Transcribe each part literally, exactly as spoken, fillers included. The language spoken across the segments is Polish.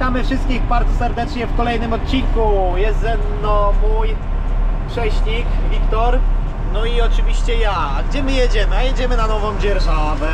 Witamy wszystkich bardzo serdecznie w kolejnym odcinku. Jest ze mną mój prześnik Wiktor, no i oczywiście ja. A gdzie my jedziemy? A jedziemy na Nową Dzierżawę.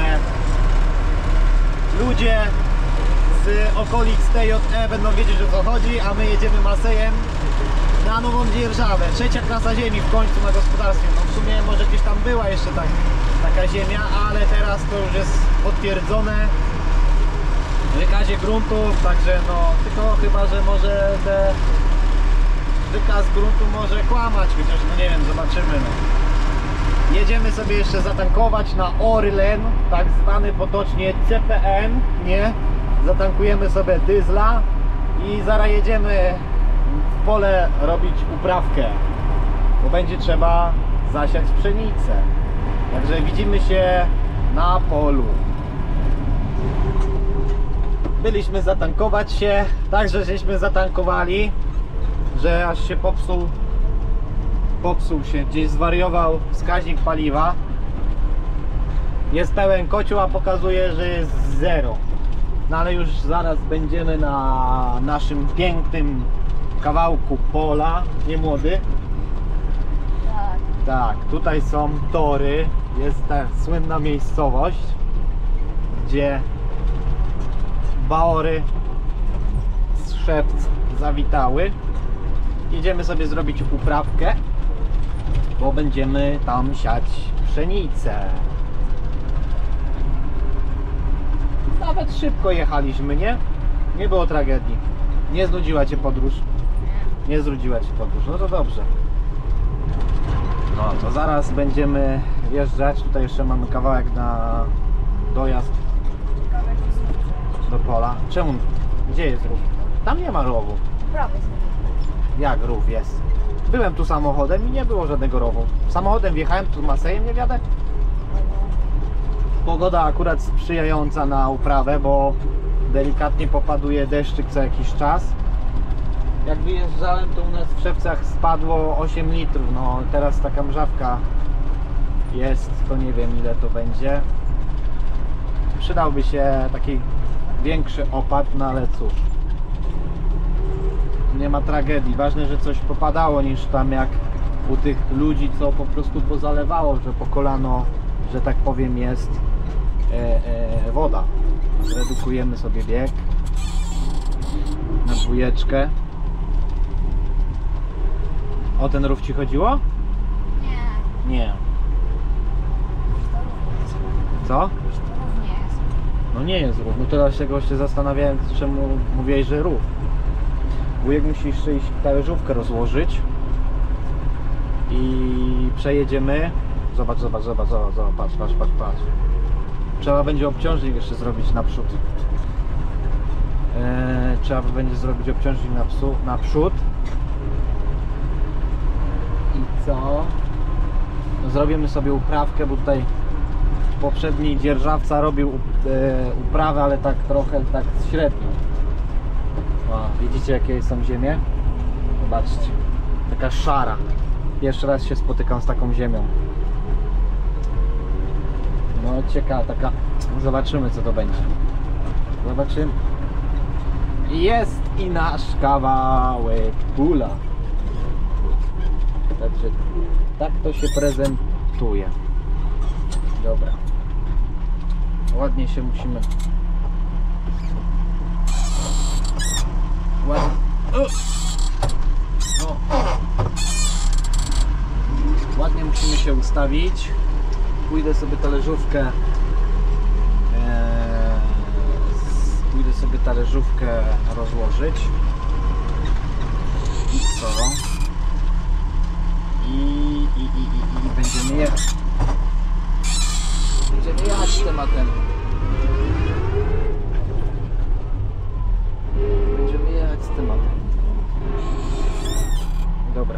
Ludzie z okolic T J E będą wiedzieć, o co chodzi, a my jedziemy Masejem na Nową Dzierżawę. Trzecia klasa ziemi w końcu na gospodarstwie. No w sumie może gdzieś tam była jeszcze tak, taka ziemia, ale teraz to już jest potwierdzone w wykazie gruntów, także no tylko chyba, że może te wykaz gruntu może kłamać, chociaż no nie wiem, zobaczymy. No. Jedziemy sobie jeszcze zatankować na Orlen, tak zwany potocznie C P N, nie? Zatankujemy sobie dyzla i zaraz jedziemy w pole robić uprawkę, bo będzie trzeba zasiać pszenicę. Także widzimy się na polu. Byliśmy zatankować się, także żeśmy zatankowali, że aż się popsuł, popsuł się, gdzieś zwariował wskaźnik paliwa. Jest pełen kocioł, a pokazuje, że jest zero. No ale już zaraz będziemy na naszym pięknym kawałku pola, nie młody? Tak. Tak, tutaj są tory, jest ta słynna miejscowość, gdzie baory z Szewc zawitały. Idziemy sobie zrobić uprawkę, bo będziemy tam siać pszenicę. Nawet szybko jechaliśmy, nie? Nie było tragedii. Nie znudziła Cię podróż? Nie znudziła Cię podróż, no to dobrze. No to zaraz będziemy wjeżdżać. Tutaj jeszcze mamy kawałek na dojazd do pola. Czemu? Gdzie jest rów? Tam nie ma rowu. Prawie. Jak rów jest? Byłem tu samochodem i nie było żadnego rowu. Samochodem wjechałem, tu Masejem nie wiadę. Pogoda akurat sprzyjająca na uprawę, bo delikatnie popaduje deszczyk co jakiś czas. Jak wyjeżdżałem, to u nas w Szewcach spadło osiem litrów. No teraz taka mrzawka jest, to nie wiem ile to będzie. Przydałby się taki większy opad, no ale cóż, nie ma tragedii. Ważne, że coś popadało, niż tam jak u tych ludzi, co po prostu pozalewało, że po kolano, że tak powiem, jest e, e, woda. Redukujemy sobie bieg na dwójeczkę. O ten rów Ci chodziło? Nie. Nie. Co? To rów nie jest. No nie jest rów. No teraz się goście zastanawiałem, czemu mówiłeś, że rów. Wujek musi jeszcze iść talerzówkę rozłożyć i przejedziemy. Zobacz, zobacz, zobacz, zobacz, zobacz, patrz, patrz, patrz, patrz. Trzeba będzie obciążnik jeszcze zrobić naprzód. Eee, trzeba będzie zrobić obciążnik na psu, naprzód. I co? Zrobimy sobie uprawkę, bo tutaj poprzedni dzierżawca robił e, uprawę, ale tak trochę tak średnio. O, widzicie jakie są ziemie? Zobaczcie, taka szara. Pierwszy raz się spotykam z taką ziemią. No ciekawa, taka. Zobaczymy co to będzie. Zobaczymy. Jest i nasz kawałek pula. Także tak to się prezentuje. Dobra. Ładnie się musimy. Ładnie. No. Ładnie musimy się ustawić. Pójdę sobie talerzówkę. Eee, pójdę sobie talerzówkę rozłożyć. I co? I, i, i, i, i będziemy jechać. Będziemy jechać tematem. Będziemy jechać z tematem. Dobra.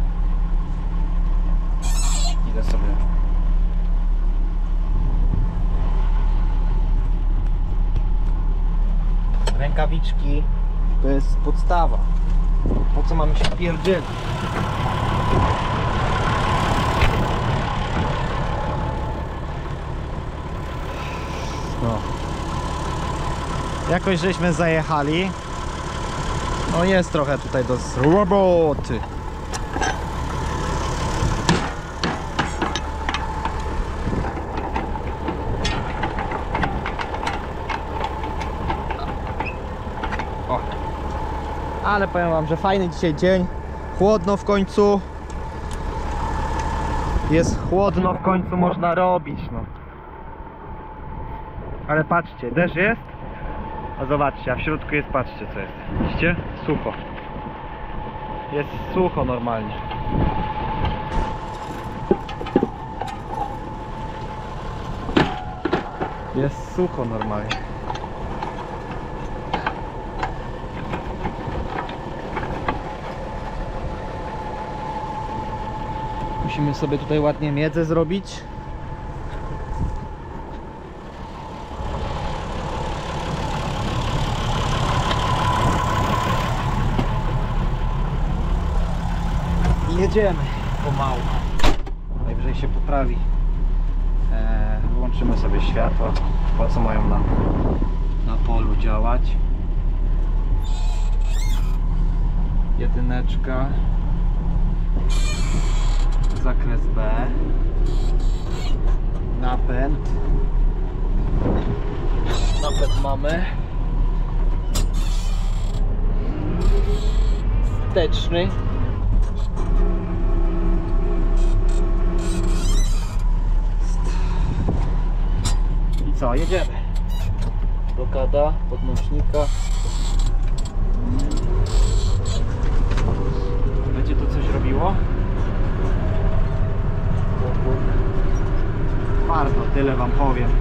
Idę sobie. Rękawiczki to jest podstawa. Po co mamy się pierdzielić? No. Jakoś żeśmy zajechali. No jest trochę tutaj do roboty. O. Ale powiem wam, że fajny dzisiaj dzień. Chłodno w końcu. Jest chłodno, w końcu można robić, no. Ale patrzcie, deszcz jest. A zobaczcie, a w środku jest, patrzcie co jest. Widzicie? Sucho. Jest sucho normalnie. Jest sucho normalnie. Musimy sobie tutaj ładnie miedzę zrobić. I jedziemy pomału. Najwyżej się poprawi. Eee, wyłączymy sobie światła. Po co mają na, na polu działać? Jedyneczka. Zakres B. Napęd. Napęd mamy. Wsteczny. I co? Jedziemy. Blokada podnośnika. Będzie to coś robiło? Twardo, tyle wam powiem.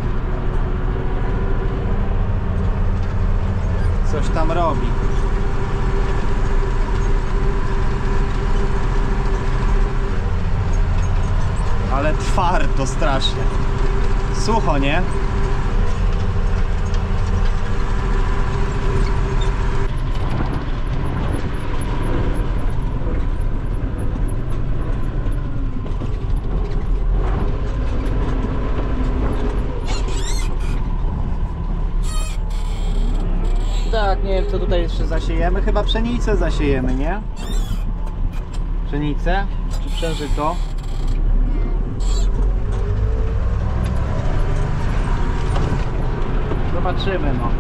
Coś tam robi. Ale twardo strasznie. Sucho, nie? Tak, nie wiem co tutaj jeszcze zasiejemy. Chyba pszenicę zasiejemy, nie? Pszenicę? Czy przężyto? Zobaczymy, no.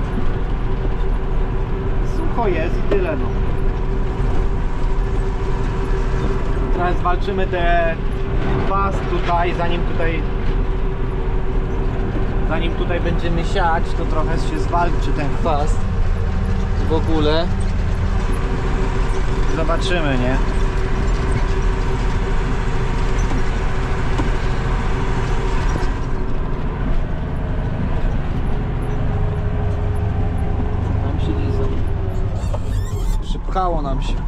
Sucho jest i tyle, no. Teraz zwalczymy te pas tutaj, zanim tutaj zanim tutaj będziemy siać, to trochę się zwalczy ten kwas w ogóle. Zobaczymy, nie? Nam się nie za... Przypchało nam się.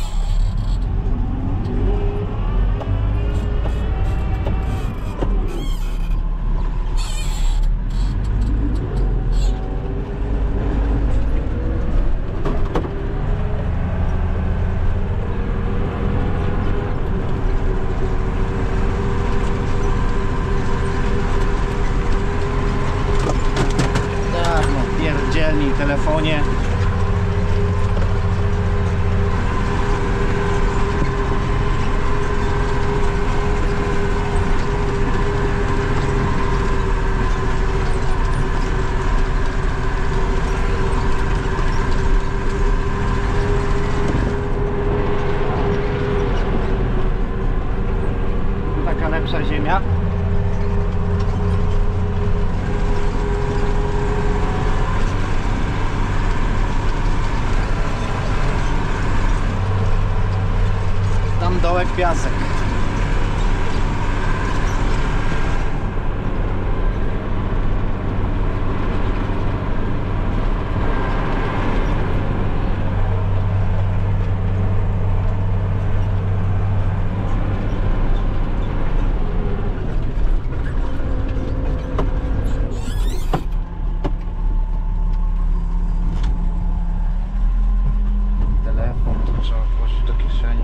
Telefonie. Taka lepsza ziemia. Dołek piasek. Telefon to trzeba włożyć do kieszeni.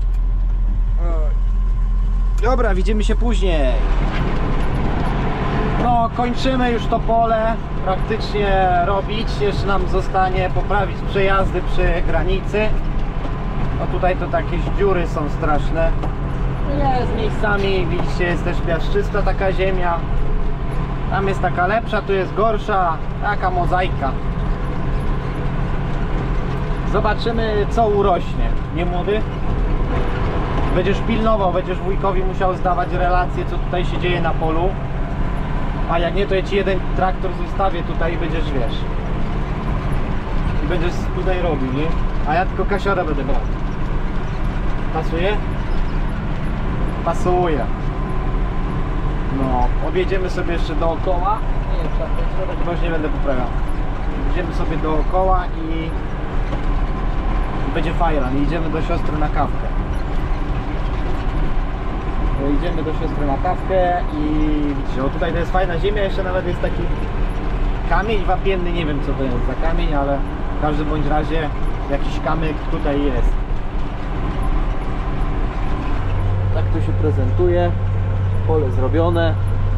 Dobra, widzimy się później. No, kończymy już to pole praktycznie robić. Jeszcze nam zostanie poprawić przejazdy przy granicy. No tutaj to takie dziury są straszne. Jest miejscami, widzicie, jest też piaszczysta taka ziemia. Tam jest taka lepsza, tu jest gorsza. Taka mozaika. Zobaczymy, co urośnie. Nie, młody? Będziesz pilnował, będziesz wujkowi musiał zdawać relacje, co tutaj się dzieje na polu. A jak nie, to ja ci jeden traktor zostawię tutaj i będziesz, wiesz. I będziesz tutaj robił, nie? A ja tylko kasiora będę brał. Pasuje? Pasuje. No, objedziemy sobie jeszcze dookoła. Nie, ten środek, bo już nie będę poprawiał. Idziemy sobie dookoła i... i będzie fajran. Idziemy do siostry na kawkę. Idziemy do siostry na kawkę i widzicie, o tutaj to jest fajna ziemia, jeszcze nawet jest taki kamień wapienny, nie wiem co to jest za kamień, ale w każdym bądź razie jakiś kamyk tutaj jest. Tak to się prezentuje, pole zrobione,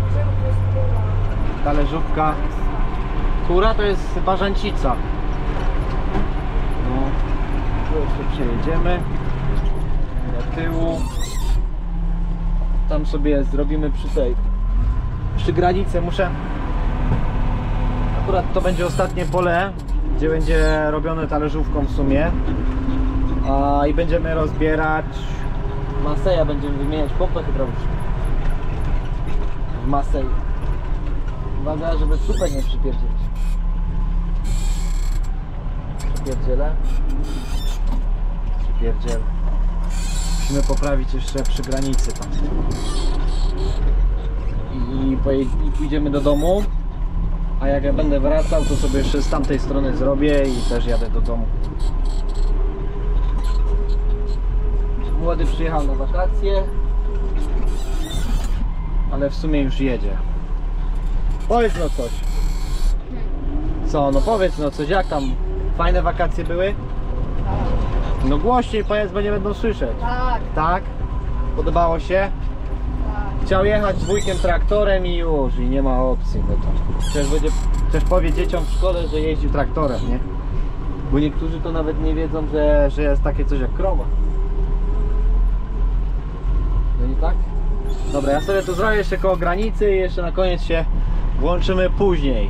talerzówka, kura to jest bażancica. No, tu jeszcze przejedziemy do tyłu. Tam sobie zrobimy przy tej, przy granicy. Muszę, akurat to będzie ostatnie pole, gdzie będzie robione talerzówką w sumie. A, i będziemy rozbierać Maseja, będziemy wymieniać pompę hydrauliczną w Masei. Uwaga, żeby w słupek nie przypierdzielić. Przypierdzielę. Przypierdziel. Musimy poprawić jeszcze przy granicy tam. I, I pójdziemy do domu. A jak ja będę wracał, to sobie jeszcze z tamtej strony zrobię i też jadę do domu. Młody przyjechał na wakacje, ale w sumie już jedzie. Powiedz no coś. Co? No powiedz no coś, jak tam? Fajne wakacje były? No głośniej powiedz, bo nie będą słyszeć. Tak. Tak? Podobało się? Tak. Chciał jechać z wujkiem traktorem i już, i nie ma opcji. No to przecież będzie, chcesz powiedzieć dzieciom w szkole, że jeździ traktorem, nie? Bo niektórzy to nawet nie wiedzą, że, że jest takie coś jak krowa. No nie tak? Dobra, ja sobie to zrobię jeszcze koło granicy i jeszcze na koniec się włączymy później.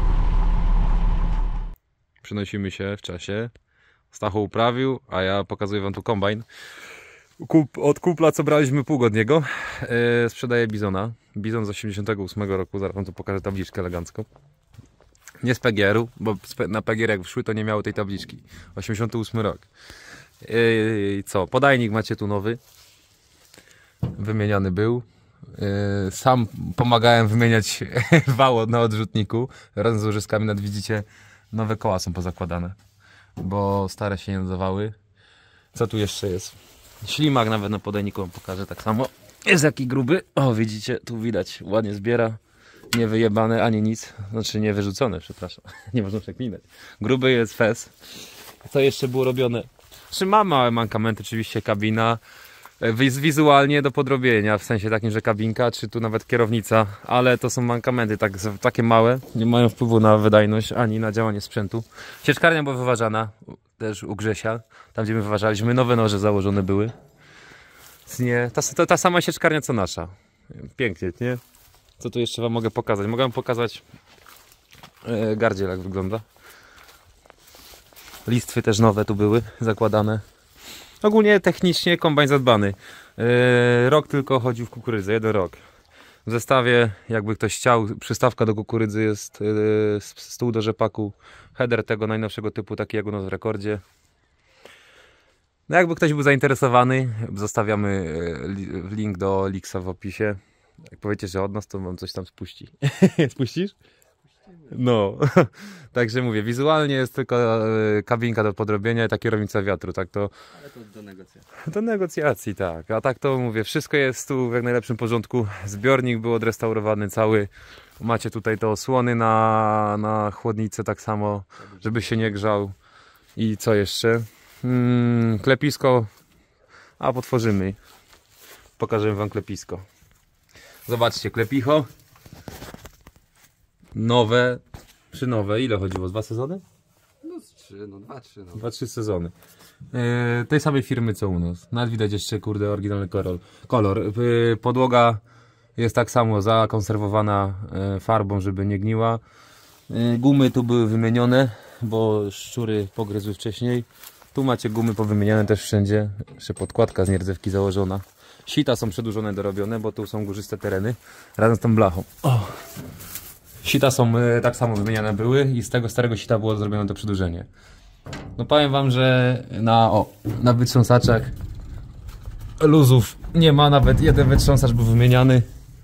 Przenosimy się w czasie. Stachu uprawił, a ja pokazuję wam tu kombajn. Kup, od kupla, co braliśmy pół od niego, yy, sprzedaję bizona. Bizon z osiemdziesiątego ósmego roku, zaraz wam tu pokażę tabliczkę elegancko. Nie z P G R-u, bo na P G R jak wszły, to nie miało tej tabliczki. osiemdziesiąty ósmy rok. Yy, co? Podajnik macie tu nowy. Wymieniany był. Yy, sam pomagałem wymieniać wał na odrzutniku. Razem z łożyskami, nad widzicie, nowe koła są pozakładane, bo stare się nie nadawały. Co tu jeszcze jest? Ślimak nawet na podajniku wam pokażę tak samo. Jest jaki gruby. O, widzicie, tu widać, ładnie zbiera. Nie wyjebane ani nic. Znaczy nie wyrzucone, przepraszam. Nie można przeklinać. Gruby jest fez. Co jeszcze było robione? Czy ma małe mankamenty, oczywiście kabina. Wiz wizualnie do podrobienia, w sensie takim, że kabinka, czy tu nawet kierownica, ale to są mankamenty tak, takie małe, nie mają wpływu na wydajność, ani na działanie sprzętu. Sieczkarnia była wyważana, też u Grzesia, tam gdzie my wyważaliśmy, nowe noże założone były. Nie, ta, ta, ta sama sieczkarnia co nasza. Pięknie, nie? Co tu jeszcze wam mogę pokazać? Mogę wam pokazać e, gardziel, jak wygląda. Listwy też nowe tu były zakładane. Ogólnie technicznie kombajn zadbany. Yy, rok tylko chodził w kukurydzę, jeden rok. W zestawie, jakby ktoś chciał, przystawka do kukurydzy jest, yy, stół do rzepaku, header tego najnowszego typu, taki jak u nas w rekordzie. No jakby ktoś był zainteresowany, zostawiamy yy, link do Lixa w opisie. Jak powiecie, że od nas, to wam coś tam spuści. Spuścisz? No, także mówię, wizualnie jest tylko e, kabinka do podrobienia i ta kierownica wiatru, tak to... Ale to do negocjacji. Do negocjacji, tak, a tak to mówię, wszystko jest tu w jak najlepszym porządku, zbiornik był odrestaurowany cały, macie tutaj te osłony na, na chłodnicę tak samo, żeby się nie grzał i co jeszcze? Hmm, klepisko, a potworzymy, pokażemy wam klepisko. Zobaczcie, klepicho. nowe, przy nowe, ile chodziło? Dwa sezony? No z trzy, no dwa, trzy, no. Dwa, trzy sezony. Yy, tej samej firmy co u nas. Nawet widać jeszcze, kurde, oryginalny kolor. kolor. Yy, podłoga jest tak samo zakonserwowana yy, farbą, żeby nie gniła. Yy, gumy tu były wymienione, bo szczury pogryzły wcześniej. Tu macie gumy powymieniane też wszędzie. Jeszcze podkładka z nierdzewki założona. Sita są przedłużone, dorobione, bo tu są górzyste tereny razem z tą blachą. O. Sita są y, tak samo wymieniane były i z tego starego sita było zrobione to przedłużenie. No powiem wam, że na, o, na wytrząsaczach luzów nie ma, nawet jeden wytrząsacz był wymieniany.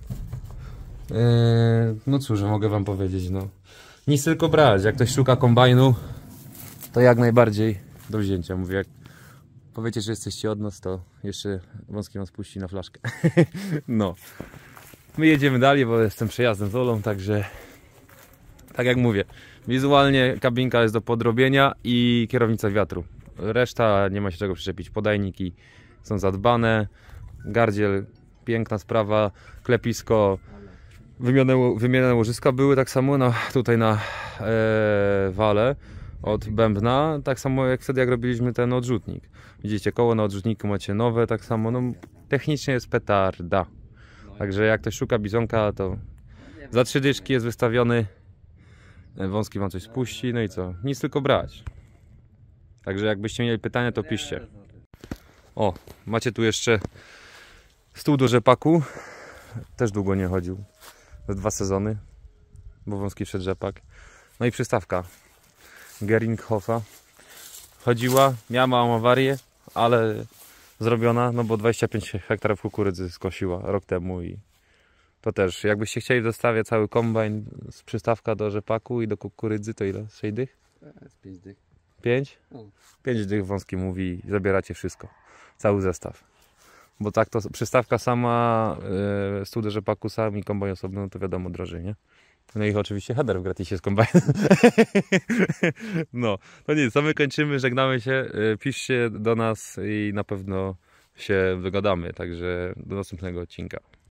Yy, no cóż, mogę wam powiedzieć, no. Nic tylko brać, jak ktoś szuka kombajnu, to jak najbardziej do wzięcia. Mówię, jak powiecie, że jesteście od nas, to jeszcze Wąski was puści na flaszkę. No. My jedziemy dalej, bo jestem przejazdem z Olą, także tak jak mówię, wizualnie kabinka jest do podrobienia i kierownica wiatru. Reszta nie ma się czego przyczepić. Podajniki są zadbane, gardziel, piękna sprawa, klepisko, wymienione, wymienione łożyska były tak samo na, tutaj na e, wale od bębna, tak samo jak wtedy jak robiliśmy ten odrzutnik. Widzicie, koło na odrzutniku macie nowe, tak samo, no technicznie jest petarda. Także jak ktoś szuka bizonka, to za trzy dyszki jest wystawiony. Wąski wam coś spuści, no i co? Nic tylko brać. Także jakbyście mieli pytania, to piszcie. O, macie tu jeszcze stół do rzepaku. Też długo nie chodził. Ze dwa sezony, bo Wąski wszedł rzepak. No i przystawka Geringhofa. Chodziła, miała małą awarię, ale zrobiona, no bo dwadzieścia pięć hektarów kukurydzy skosiła rok temu i to też, jakbyście chcieli dostawiać cały kombajn z przystawka do rzepaku i do kukurydzy, to ile? sześć dych? jest pięć dych. pięć? No. pięć dych Wąski mówi i zabieracie wszystko. Cały zestaw. Bo tak to przystawka sama, yy, stół do rzepaku sam i kombajn osobno, no to wiadomo drożej, nie? No i oczywiście header w gratisie z kombajnem. No, to nic, to my kończymy, żegnamy się, yy, piszcie do nas i na pewno się wygadamy, także do następnego odcinka.